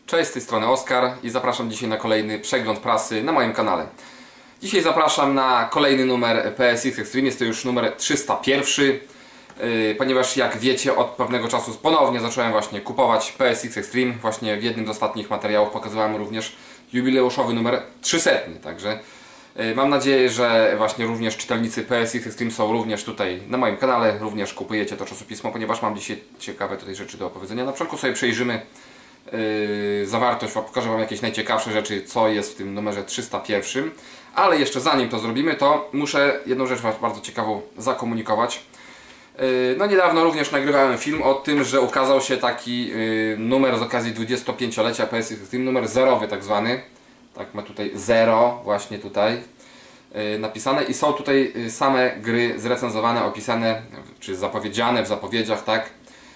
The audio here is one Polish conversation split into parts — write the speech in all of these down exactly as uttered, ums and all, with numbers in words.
Cześć, z tej strony Oskar i zapraszam dzisiaj na kolejny przegląd prasy na moim kanale. Dzisiaj zapraszam na kolejny numer P S X Extreme, jest to już numer trzysta jeden, yy, ponieważ jak wiecie, od pewnego czasu ponownie zacząłem właśnie kupować P S X Extreme. Właśnie w jednym z ostatnich materiałów pokazywałem również jubileuszowy numer trzysta, także yy, mam nadzieję, że właśnie również czytelnicy P S X Extreme są również tutaj na moim kanale, również kupujecie to czasopismo, ponieważ mam dzisiaj ciekawe tutaj rzeczy do opowiedzenia. Na początku sobie przejrzymy Yy, zawartość, pokażę Wam jakieś najciekawsze rzeczy, co jest w tym numerze trzysta jeden, ale jeszcze zanim to zrobimy, to muszę jedną rzecz bardzo ciekawą zakomunikować. Yy, no niedawno również nagrywałem film o tym, że ukazał się taki yy, numer z okazji dwudziestopięciolecia P S X Extreme, numer zerowy tak zwany, tak ma tutaj zero właśnie tutaj yy, napisane i są tutaj yy, same gry zrecenzowane, opisane, czy zapowiedziane w zapowiedziach, tak?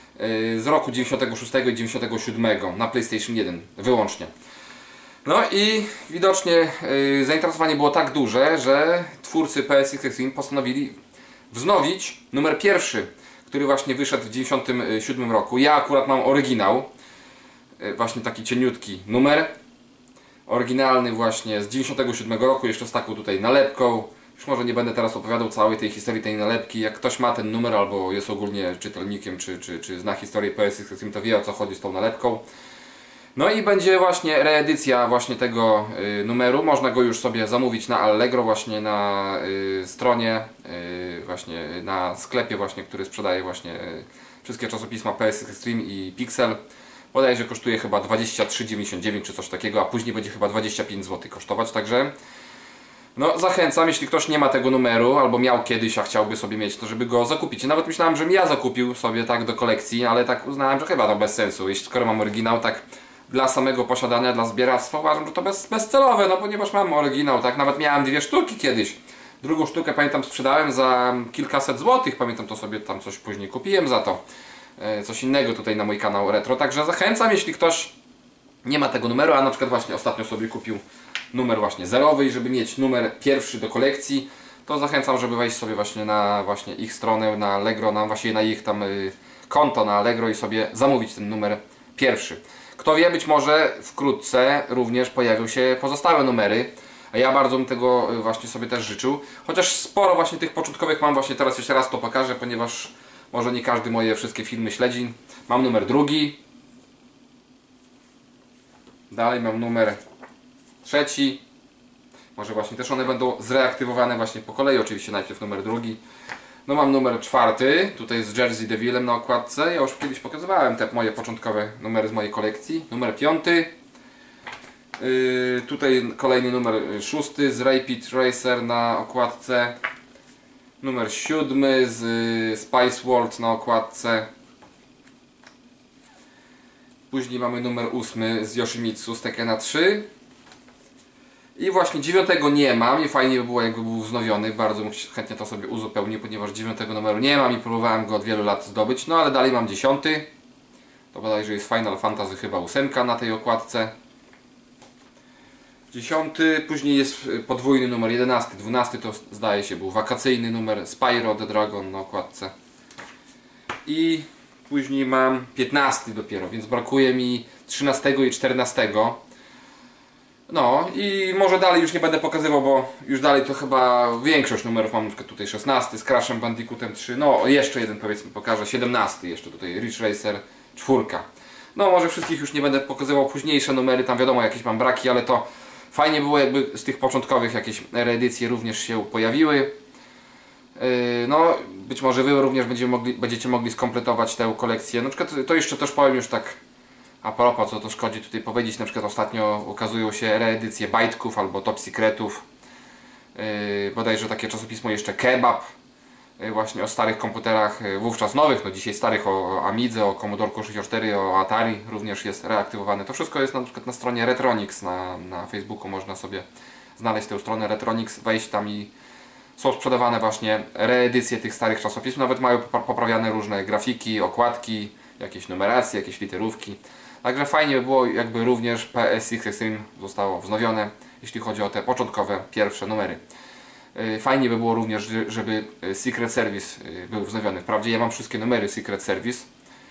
Z roku dziewięćdziesiątego szóstego i dziewięćdziesiątego siódmego na PlayStation jeden wyłącznie. No i widocznie yy, zainteresowanie było tak duże, że twórcy P S X Extreme postanowili wznowić numer pierwszy, który właśnie wyszedł w dziewięćdziesiątym siódmym roku. Ja akurat mam oryginał, yy, właśnie taki cieniutki numer, oryginalny właśnie z dziewięćdziesiątego siódmego roku, jeszcze z taką tutaj nalepką. Już może nie będę teraz opowiadał całej tej historii tej nalepki. Jak ktoś ma ten numer albo jest ogólnie czytelnikiem, czy, czy, czy zna historię P S X Extreme, to wie, o co chodzi z tą nalepką. No i będzie właśnie reedycja właśnie tego y, numeru. Można go już sobie zamówić na Allegro, właśnie na y, stronie, y, właśnie na sklepie właśnie, który sprzedaje właśnie y, wszystkie czasopisma P S X Extreme i Pixel. Bodajże kosztuje chyba dwadzieścia trzy dziewięćdziesiąt dziewięć czy coś takiego, a później będzie chyba dwadzieścia pięć złotych kosztować, także no zachęcam, jeśli ktoś nie ma tego numeru, albo miał kiedyś, a chciałby sobie mieć, to żeby go zakupić. Nawet myślałem, żebym ja zakupił sobie tak do kolekcji, ale tak uznałem, że chyba to bez sensu. Jeśli skoro mam oryginał, tak dla samego posiadania, dla zbieractwa, uważam, że to bez, bezcelowe, no ponieważ mam oryginał, tak, nawet miałem dwie sztuki kiedyś. Drugą sztukę, pamiętam, sprzedałem za kilkaset złotych, pamiętam, to sobie tam coś później kupiłem za to. E, coś innego tutaj na mój kanał retro, także zachęcam, jeśli ktoś nie ma tego numeru, a na przykład właśnie ostatnio sobie kupił numer właśnie zerowy i żeby mieć numer pierwszy do kolekcji, to zachęcam, żeby wejść sobie właśnie na właśnie ich stronę, na Allegro, na właśnie na ich tam y, konto na Allegro i sobie zamówić ten numer pierwszy. Kto wie, być może wkrótce również pojawią się pozostałe numery, a ja bardzo bym tego y, właśnie sobie też życzył. Chociaż sporo właśnie tych początkowych mam, właśnie teraz jeszcze raz to pokażę, ponieważ może nie każdy moje wszystkie filmy śledzi. Mam numer drugi. Dalej mam numer trzeci. Może właśnie też one będą zreaktywowane właśnie po kolei. Oczywiście najpierw numer drugi. No mam numer czwarty. Tutaj z Jersey Devilem na okładce. Ja już kiedyś pokazywałem te moje początkowe numery z mojej kolekcji. Numer piąty. Yy, tutaj kolejny numer szósty z Rapid Racer na okładce. Numer siódmy z y, Spice World na okładce. Później mamy numer ósmy z Yoshimitsu z Tekkena trzy. I właśnie dziewiątego nie mam i fajnie by było, jakby był wznowiony. Bardzo bym chętnie to sobie uzupełnił, ponieważ dziewiątego numeru nie mam i próbowałem go od wielu lat zdobyć. No ale dalej mam dziesiąty. To bodajże jest Final Fantasy chyba ósemka na tej okładce. dziesiąty. Później jest podwójny numer jedenasty. dwunasty to zdaje się był wakacyjny numer Spyro the Dragon na okładce. I później mam piętnasty dopiero, więc brakuje mi trzynastego i czternastego. No i może dalej już nie będę pokazywał, bo już dalej to chyba większość numerów mam, na przykład tutaj szesnasty z Crashem Bandicootem trzy, no jeszcze jeden powiedzmy pokażę, siedemnasty jeszcze tutaj Ridge Racer cztery. No może wszystkich już nie będę pokazywał, późniejsze numery, tam wiadomo jakieś mam braki, ale to fajnie było, jakby z tych początkowych jakieś reedycje również się pojawiły. Yy, no być może wy również będziecie mogli, będziecie mogli skompletować tę kolekcję. Na przykład to jeszcze też powiem już tak a propos, co to szkodzi tutaj powiedzieć, na przykład ostatnio ukazują się reedycje bajtków albo top secretów. Yy, bodajże takie czasopismo jeszcze Kebab, yy, właśnie o starych komputerach, yy, wówczas nowych, no dzisiaj starych, o, o Amidze, o Commodore sześćdziesiąt cztery, o Atari również jest reaktywowane. To wszystko jest na przykład na stronie Retronix, na, na Facebooku można sobie znaleźć tę stronę Retronix, wejść tam i są sprzedawane właśnie reedycje tych starych czasopism, nawet mają poprawiane różne grafiki, okładki, jakieś numeracje, jakieś literówki. Także fajnie by było, jakby również P S X Extreme zostało wznowione, jeśli chodzi o te początkowe, pierwsze numery. Fajnie by było również, żeby Secret Service był wznowiony. Wprawdzie ja mam wszystkie numery Secret Service,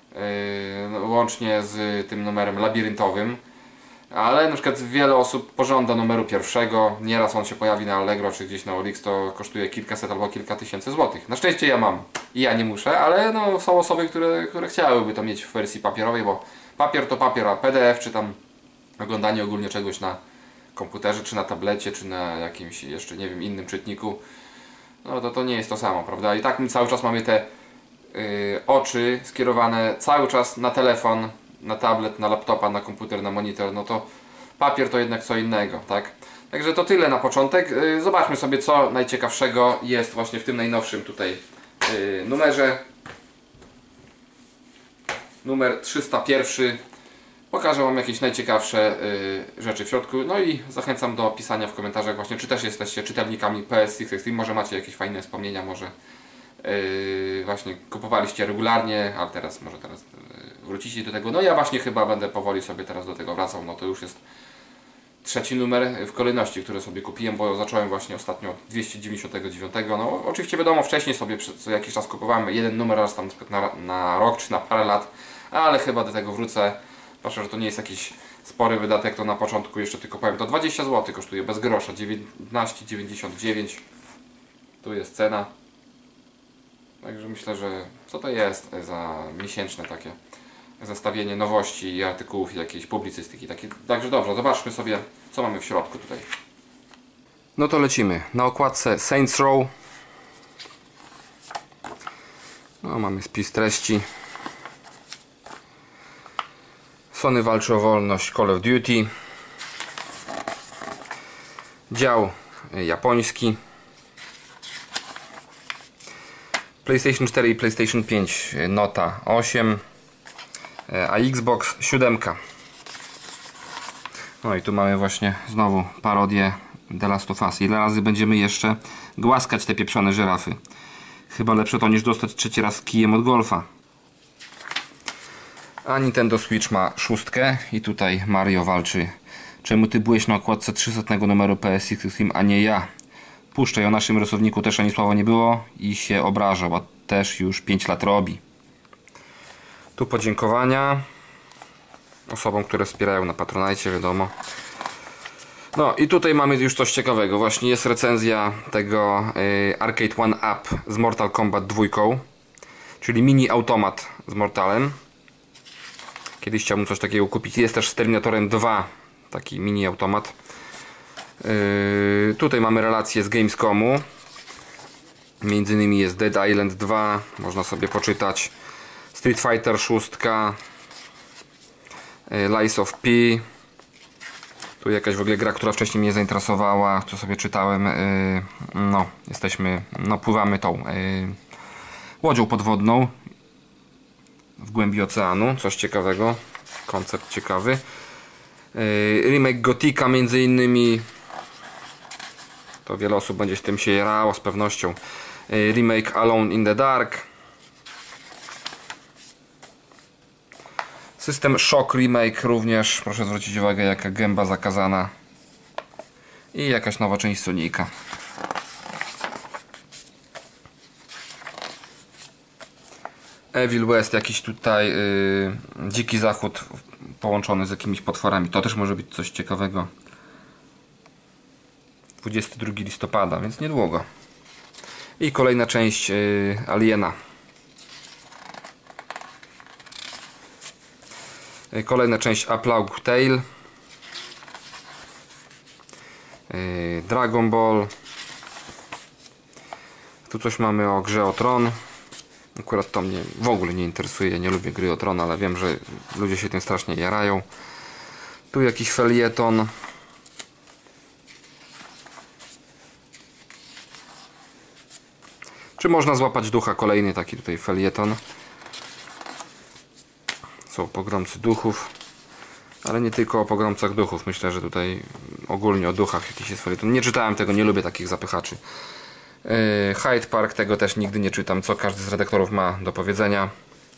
yy, łącznie z tym numerem labiryntowym. Ale na przykład wiele osób pożąda numeru pierwszego, nieraz on się pojawi na Allegro czy gdzieś na Olix, to kosztuje kilkaset albo kilka tysięcy złotych. Na szczęście ja mam i ja nie muszę, ale no, są osoby, które, które chciałyby to mieć w wersji papierowej, bo papier to papier, a P D F czy tam oglądanie ogólnie czegoś na komputerze, czy na tablecie, czy na jakimś jeszcze, nie wiem, innym czytniku, no to to nie jest to samo, prawda? I tak my cały czas mamy te yy, oczy skierowane cały czas na telefon, na tablet, na laptopa, na komputer, na monitor, no to papier to jednak co innego, tak? Także to tyle na początek. Yy, zobaczmy sobie, co najciekawszego jest właśnie w tym najnowszym tutaj yy, numerze. Numer trzysta jeden. Pokażę Wam jakieś najciekawsze y, rzeczy w środku. No i zachęcam do pisania w komentarzach właśnie, czy też jesteście czytelnikami P S X Extreme. Może macie jakieś fajne wspomnienia, może y, właśnie kupowaliście regularnie, a teraz może teraz y, wrócicie do tego. No ja właśnie chyba będę powoli sobie teraz do tego wracał. No to już jest trzeci numer w kolejności, który sobie kupiłem, bo zacząłem właśnie ostatnio dwieście dziewięćdziesiąt dziewięć. No oczywiście wiadomo, wcześniej sobie co jakiś czas kupowałem jeden numer raz tam na, na rok czy na parę lat, ale chyba do tego wrócę. Proszę, że to nie jest jakiś spory wydatek, to na początku jeszcze tylko powiem, to dwadzieścia złotych kosztuje bez grosza, dziewiętnaście dziewięćdziesiąt dziewięć. Tu jest cena. Także myślę, że co to jest za miesięczne takie zestawienie nowości i artykułów i jakiejś publicystyki. Takie. Także dobrze, zobaczmy sobie, co mamy w środku tutaj. No to lecimy. Na okładce Saints Row. No, mamy spis treści. Sony walczy o wolność, Call of Duty. Dział japoński. PlayStation cztery i PlayStation pięć Nota osiem, a Xbox siedem. No i tu mamy właśnie znowu parodię The Last of Us. Ile razy będziemy jeszcze głaskać te pieprzone żyrafy? Chyba lepsze to niż dostać trzeci raz kijem od golfa. A Nintendo Switch ma szóstkę i tutaj Mario walczy. Czemu ty byłeś na okładce trzysetnego numeru P S X Extreme, a nie ja? Puszczaj, o naszym rysowniku też ani słowa nie było i się obraża, bo też już pięć lat robi. Tu podziękowania osobom, które wspierają na Patronite, wiadomo. No i tutaj mamy już coś ciekawego. Właśnie jest recenzja tego y, Arcade One Up z Mortal Kombat dva, czyli mini automat z Mortalem. Kiedyś chciałbym coś takiego kupić. Jest też z Terminatorem dwa taki mini automat. Yy, tutaj mamy relacje z Gamescomu. Między innymi jest Dead Island dwa. Można sobie poczytać. Street Fighter sześć. Yy, Lies of P. Tu jakaś w ogóle gra, która wcześniej mnie zainteresowała. Tu sobie czytałem. Yy, no, jesteśmy, no pływamy tą yy, łodzią podwodną w głębi oceanu, coś ciekawego, koncept ciekawy. Yy, remake Gothica między innymi, to wiele osób będzie z tym się jarało z pewnością. Yy, remake Alone in the Dark. System Shock Remake również, proszę zwrócić uwagę jaka gęba zakazana. I jakaś nowa część Sonika. Evil West, jakiś tutaj yy, dziki zachód połączony z jakimiś potworami. To też może być coś ciekawego. dwudziestego drugiego listopada, więc niedługo. I kolejna część yy, Aliena. Yy, kolejna część A Plague Tale. Yy, Dragon Ball. Tu coś mamy o grze o Tron. Akurat to mnie w ogóle nie interesuje, ja nie lubię gry o Tron, ale wiem, że ludzie się tym strasznie jarają. Tu jakiś felieton. Czy można złapać ducha? Kolejny taki tutaj felieton. Są pogromcy duchów. Ale nie tylko o pogromcach duchów. Myślę, że tutaj ogólnie o duchach jakiś jest felieton. Nie czytałem tego, nie lubię takich zapychaczy. Hyde Park, tego też nigdy nie czytam, co każdy z redaktorów ma do powiedzenia.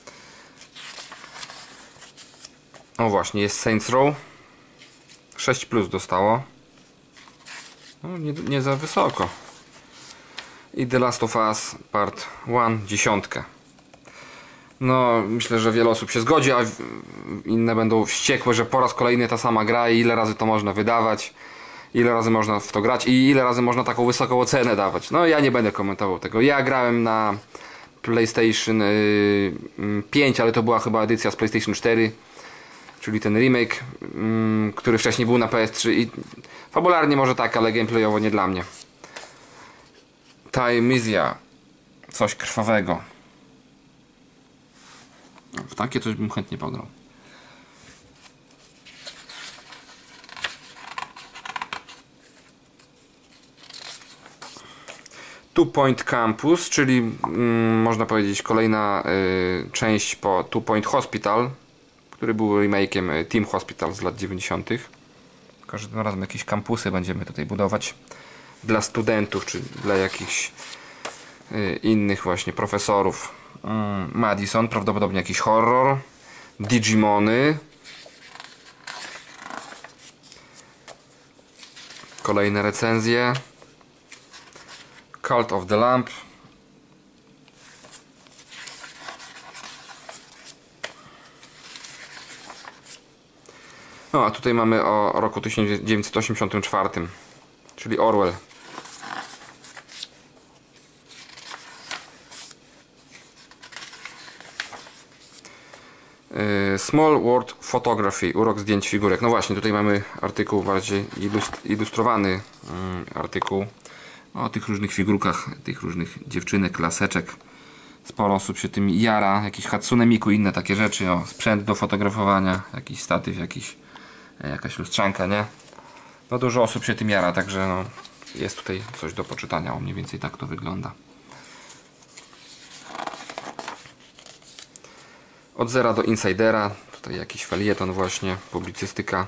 O właśnie, jest Saints Row. sześć plus dostało. No, nie, nie za wysoko. I The Last of Us Part jeden, dziesiątka. No, myślę, że wiele osób się zgodzi, a inne będą wściekłe, że po raz kolejny ta sama gra i ile razy to można wydawać, ile razy można w to grać i ile razy można taką wysoką ocenę dawać. No, ja nie będę komentował tego. Ja grałem na PlayStation pięć, ale to była chyba edycja z PlayStation cztery, czyli ten remake, który wcześniej był na P S trzy i fabularnie może tak, ale gameplayowo nie dla mnie. Thymesia. Coś krwawego. W takie coś bym chętnie pograł. Two Point Campus, czyli mm, można powiedzieć kolejna y, część po Two Point Hospital, który był remake'iem y, Team Hospital z lat dziewięćdziesiątych. Każdym razem jakieś kampusy będziemy tutaj budować dla studentów, czy dla jakichś y, innych właśnie profesorów. Mm, Madison, prawdopodobnie jakiś horror. Digimony. Kolejne recenzje. Cult of the Lamp. No a tutaj mamy o roku tysiąc dziewięćset osiemdziesiątym czwartym, czyli Orwell. Small World Photography, urok zdjęć figurek. No właśnie, tutaj mamy artykuł bardziej ilustrowany um, artykuł o tych różnych figurkach, tych różnych dziewczynek, laseczek. Sporo osób się tym jara, jakiś Hatsune Miku, inne takie rzeczy, o, sprzęt do fotografowania, jakiś statyw, jakiś, jakaś lustrzanka, nie? No dużo osób się tym jara, także no, jest tutaj coś do poczytania, o mniej więcej tak to wygląda. Od zera do insidera, tutaj jakiś felieton właśnie, publicystyka.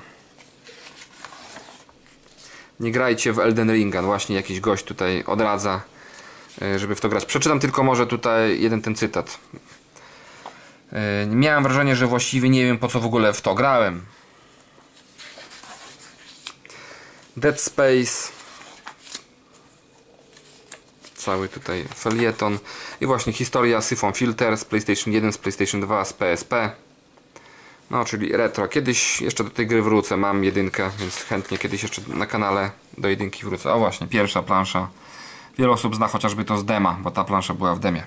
Nie grajcie w Elden Ringa, właśnie jakiś gość tutaj odradza, żeby w to grać. Przeczytam tylko może tutaj jeden ten cytat. Miałem wrażenie, że właściwie nie wiem, po co w ogóle w to grałem. Dead Space. Cały tutaj felieton. I właśnie historia Syphon Filter z PlayStation jeden, z PlayStation dwa, z P S P. No, czyli retro. Kiedyś jeszcze do tej gry wrócę. Mam jedynkę, więc chętnie kiedyś jeszcze na kanale do jedynki wrócę. O właśnie, pierwsza plansza. Wiele osób zna chociażby to z dema, bo ta plansza była w demie.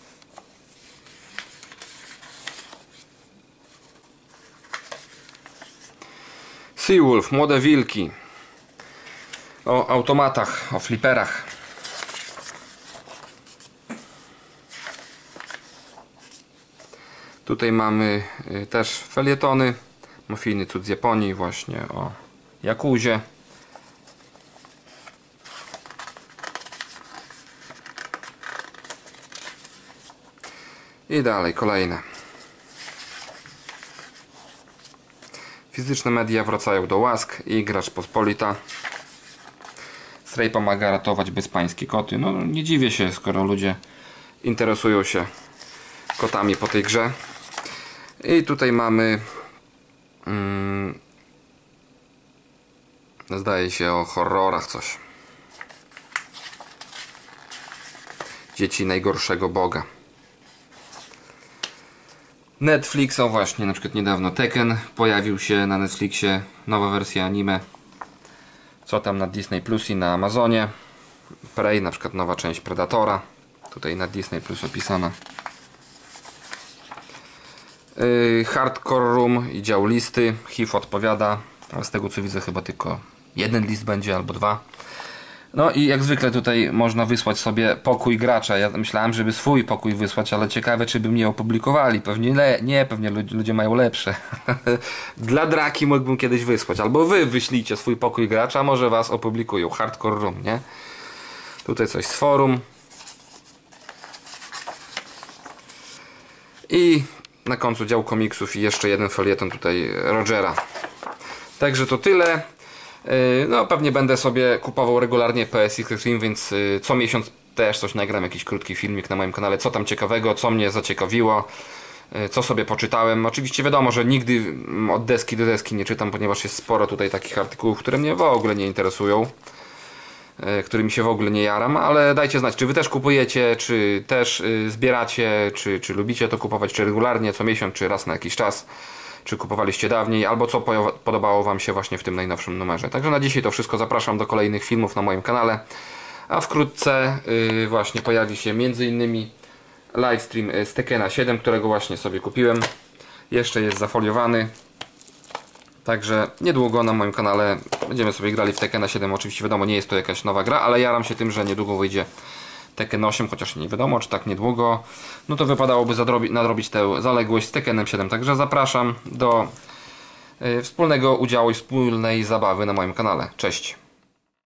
Seawolf, młode wilki. O automatach, o fliperach. Tutaj mamy też felietony. Mafijny cud z Japonii, właśnie o Jakuzie. I dalej, kolejne. Fizyczne media wracają do łask i Gracz Pospolita. Stray pomaga ratować bezpańskie koty. No nie dziwię się, skoro ludzie interesują się kotami po tej grze. I tutaj mamy hmm, zdaje się o horrorach coś. Dzieci najgorszego Boga. Netflix, o właśnie, na przykład niedawno Tekken pojawił się na Netflixie, nowa wersja anime. Co tam na Disney Plus i na Amazonie. Prey, na przykład nowa część Predatora. Tutaj na Disney Plus opisana. Yy, Hardcore Room i dział listy. H I V odpowiada. Ale z tego co widzę chyba tylko jeden list będzie albo dwa. No i jak zwykle tutaj można wysłać sobie pokój gracza. Ja myślałem, żeby swój pokój wysłać, ale ciekawe, czy by mnie opublikowali. Pewnie le nie, pewnie ludzie mają lepsze. Dla draki mógłbym kiedyś wysłać. Albo wy wyślijcie swój pokój gracza, może was opublikują. Hardcore Room, nie? Tutaj coś z forum. I na końcu dział komiksów i jeszcze jeden felieton tutaj Rogera. Także to tyle. No pewnie będę sobie kupował regularnie P S X Extreme, więc co miesiąc też coś nagram, jakiś krótki filmik na moim kanale, co tam ciekawego, co mnie zaciekawiło, co sobie poczytałem. Oczywiście wiadomo, że nigdy od deski do deski nie czytam, ponieważ jest sporo tutaj takich artykułów, które mnie w ogóle nie interesują. którymi się w ogóle nie jaram, ale dajcie znać, czy wy też kupujecie, czy też zbieracie, czy, czy lubicie to kupować, czy regularnie, co miesiąc, czy raz na jakiś czas, czy kupowaliście dawniej, albo co podobało wam się właśnie w tym najnowszym numerze. Także na dzisiaj to wszystko, zapraszam do kolejnych filmów na moim kanale, a wkrótce yy, właśnie pojawi się między innymi livestream z Tekkena siedem, którego właśnie sobie kupiłem. Jeszcze jest zafoliowany. Także niedługo na moim kanale będziemy sobie grali w Tekkena siedem. Oczywiście wiadomo, nie jest to jakaś nowa gra, ale jaram się tym, że niedługo wyjdzie Tekken osiem, chociaż nie wiadomo, czy tak niedługo. No to wypadałoby nadrobić tę zaległość z Tekkenem siedem. Także zapraszam do y, wspólnego udziału i wspólnej zabawy na moim kanale. Cześć!